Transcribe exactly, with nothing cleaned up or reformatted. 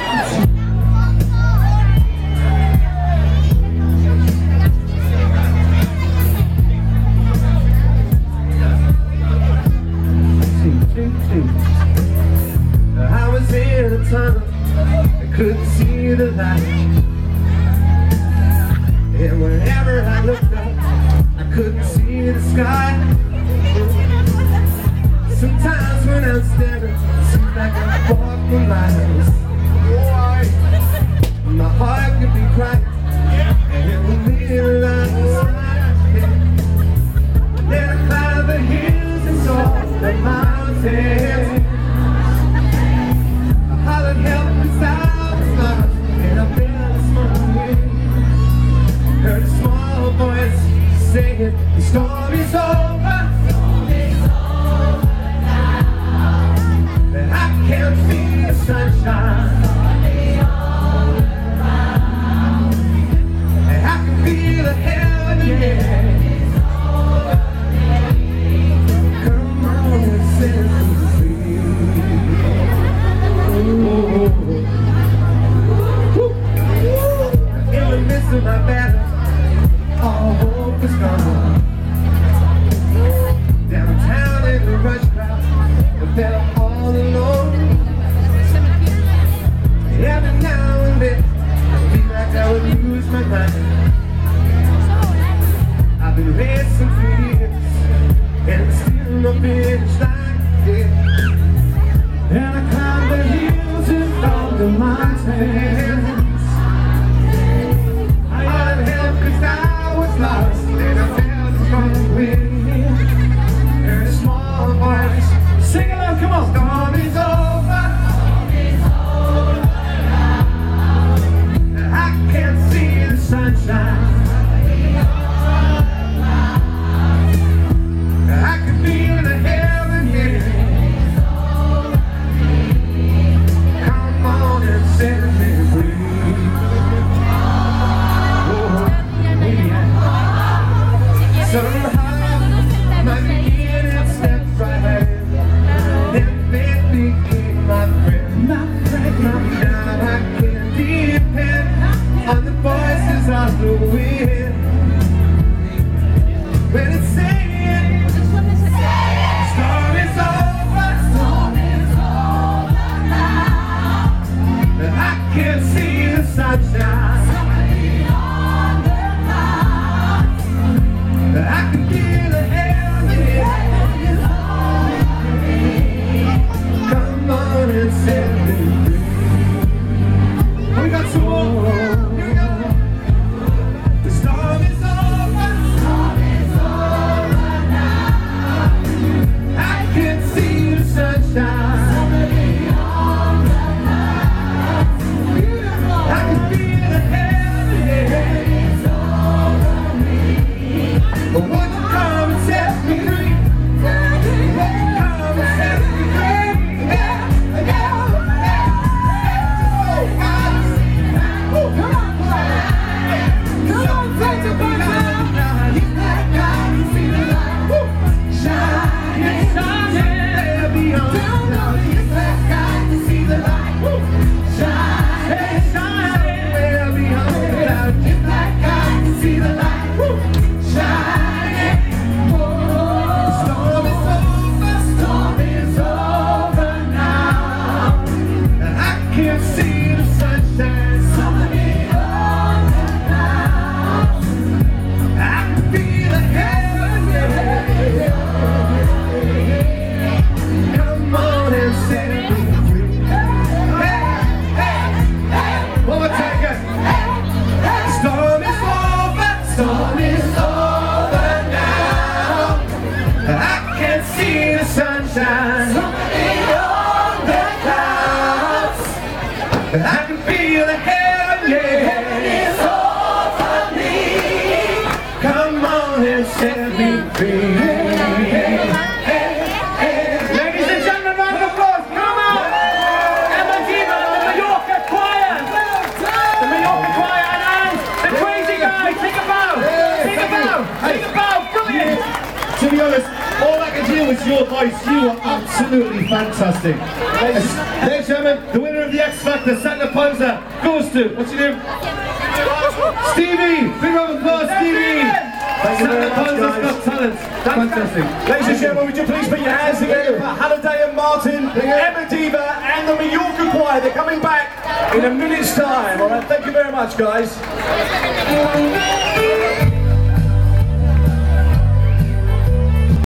I was in a tunnel, I couldn't see the light, and whenever I looked up, I couldn't see the sky. Sometimes when I'm staring, it seems like I walk for miles. My heart could be crying, and it would be a line. Then I climbed the hills and saw the mountains. I hollered help as I was lost, and I felt a small wind. Heard a small voice saying, the storm is over. And I can feel the sunshine. And I can feel the heaven again. In my battle, all hope is gone. Downtown in the rush crowd, I felt all alone. Every now and then, I feel like I would lose my mind. I've been racing for years, and still no finish line. Yeah. And I climbed the hills and found the mountains. Lost, and I felt the strong wind. Heard a small voice sing along, come on. Storm is over. I can see the sunshine. I can feel the heaven here. Come on and set me free. Somehow, my beginning stepped right ahead. Then they became my friend. My friend. Now I can depend on the voices of the wind. When it's saying, storm is over. Storm is over now. I can see the sunshine. I can feel the heaven is over me. Come on and set me free. We got some more. Here we go. The storm is over. Storm is over now. I can see the sunshine. Somebody on the night. I can feel the heaven is over me. But won't you come and set me free? Won't you come and set me free? Yeah, yeah, yeah. Oh, God. Oh, come on, come on. Come on, take the bus out. He's that guy, you see the light. Shine, shine, there beyond. Down, down, he's that guy, you see the light. Shine, shine, there beyond. He's that guy, you see the light. Shine. I can feel the heaven, yeah, is over me. Come on and set me free. Hey, hey, hey. Ladies and gentlemen, round of applause. Come on! Emma Diva, the Mallorca Choir. The Mallorca Choir and the Crazy Guy. Sing a bow. Sing a bow. Sing a bow. Brilliant. To be honest, all I can do was your voice. You were absolutely fantastic. Ladies and gentlemen, the winner of the X Factor. that the Santa Panza goes to, what's your name? Stevie! Big round of applause, Stevie! Thank you very much, Panza's guys. got talent. Fantastic. Ladies and gentlemen, would you please put your hands together for Halliday and Martin, Emma Diva and the Mallorca Choir. They're coming back in a minute's time. All right, thank you very much, guys.